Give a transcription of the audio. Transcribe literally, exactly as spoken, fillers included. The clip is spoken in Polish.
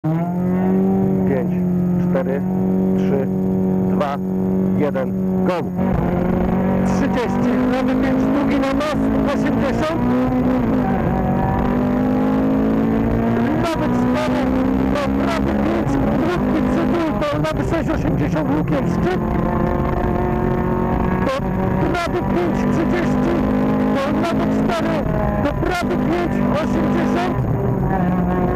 pięć, cztery, trzy, dwa, jeden, go! trzydzieści, prawy pięć, długi na nos, osiemdziesiąt. Prawy cztery, do prawy pięć, krótki przytył, do lewy sześć, osiemdziesiąt, łukiem szczyt. Do prawy pięć, trzydzieści, do lewy cztery, do prawy pięć, osiemdziesiąt.